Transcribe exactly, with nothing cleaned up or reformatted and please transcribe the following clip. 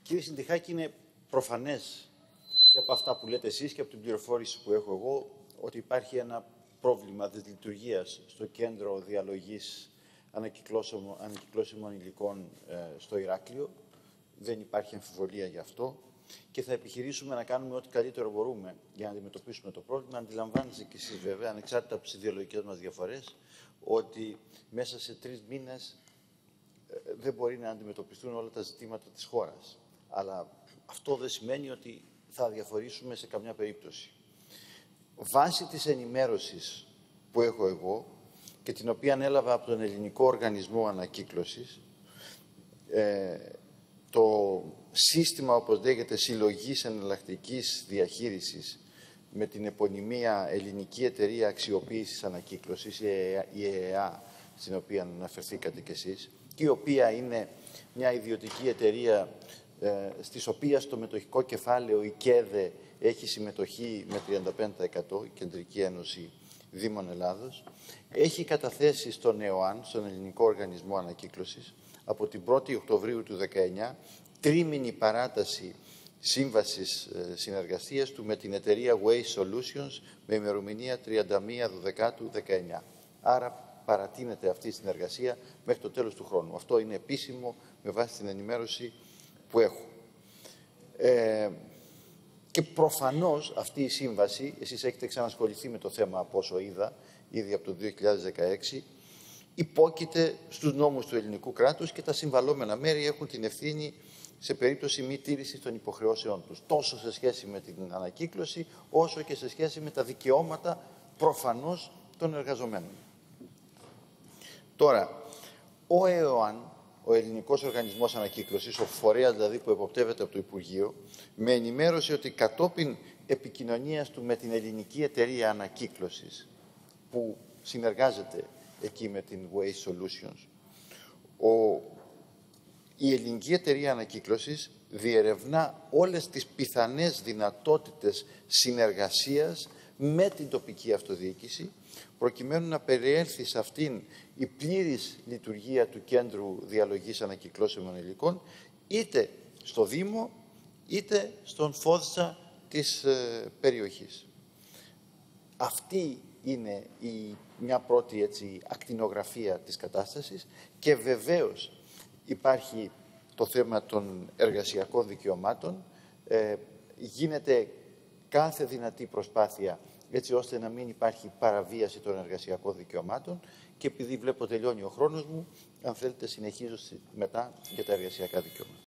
Κύριε Συντιχάκη, είναι προφανές και από αυτά που λέτε εσείς και από την πληροφόρηση που έχω εγώ ότι υπάρχει ένα πρόβλημα δυσλειτουργίας στο κέντρο διαλογής ανακυκλώσιμων υλικών ε, στο Ηράκλειο. Δεν υπάρχει αμφιβολία γι' αυτό και θα επιχειρήσουμε να κάνουμε ό,τι καλύτερο μπορούμε για να αντιμετωπίσουμε το πρόβλημα. Αντιλαμβάνεστε κι εσείς βέβαια, ανεξάρτητα από τις ιδεολογικές μας διαφορές, ότι μέσα σε τρεις μήνες ε, δεν μπορεί να αντιμετωπιστούν όλα τα ζητήματα της χώρας. Αλλά αυτό δεν σημαίνει ότι θα διαφορήσουμε σε καμιά περίπτωση. Βάσει της ενημέρωσης που έχω εγώ και την οποία έλαβα από τον Ελληνικό Οργανισμό Ανακύκλωσης, ε, το σύστημα, όπως λέγεται, συλλογής εναλλακτικής διαχείρισης με την επωνυμία Ελληνική Εταιρεία Αξιοποίησης Ανακύκλωσης, η ΕΕΑ, στην οποία αναφερθήκατε κι εσείς, και η οποία είναι μια ιδιωτική εταιρεία ε, στις οποίες το μετοχικό κεφάλαιο, η ΚΕΔΕ, έχει συμμετοχή με τριάντα πέντε τοις εκατό, η Κεντρική Ένωση Δήμων Ελλάδος, έχει καταθέσει στον ΕΟΑΝ, στον Ελληνικό Οργανισμό Ανακύκλωσης, από την πρώτη Οκτωβρίου του δεκαεννιά, τρίμηνη παράταση σύμβασης ε, συνεργασίας του με την εταιρεία Waste Solutions με ημερομηνία τριάντα μία Δεκάτου δεκαεννιά. Άρα παρατείνεται αυτή η συνεργασία μέχρι το τέλος του χρόνου. Αυτό είναι επίσημο με βάση την ενημέρωση που έχω. Ε, και προφανώς αυτή η σύμβαση, εσείς έχετε ξανασχοληθεί με το θέμα από όσο είδα, ήδη από το δύο χιλιάδες δεκαέξι, υπόκειται στους νόμους του ελληνικού κράτους και τα συμβαλόμενα μέρη έχουν την ευθύνη σε περίπτωση μη τήρησης των υποχρεώσεών τους, τόσο σε σχέση με την ανακύκλωση, όσο και σε σχέση με τα δικαιώματα προφανώς των εργαζομένων. Τώρα, ο ΕΟΑΝ, ο Ελληνικός Οργανισμός Ανακύκλωσης, ο φορέας δηλαδή που εποπτεύεται από το Υπουργείο, με ενημέρωσε ότι κατόπιν επικοινωνίας του με την Ελληνική Εταιρεία Ανακύκλωσης, που συνεργάζεται εκεί με την Waste Solutions, ο, η Ελληνική Εταιρεία Ανακύκλωσης διερευνά όλες τις πιθανές δυνατότητες συνεργασίας με την τοπική αυτοδιοίκηση, προκειμένου να περιέλθει σε αυτήν η πλήρης λειτουργία του Κέντρου Διαλογής Ανακυκλώσιμων Υλικών, είτε στο Δήμο, είτε στον ΦΟΔΣΑ της ε, περιοχής. Αυτή είναι η, μια πρώτη έτσι, ακτινογραφία της κατάστασης και βεβαίως υπάρχει το θέμα των εργασιακών δικαιωμάτων. Ε, γίνεται κάθε δυνατή προσπάθεια έτσι ώστε να μην υπάρχει παραβίαση των εργασιακών δικαιωμάτων και επειδή βλέπω τελειώνει ο χρόνος μου, αν θέλετε συνεχίζω μετά για τα εργασιακά δικαιώματα.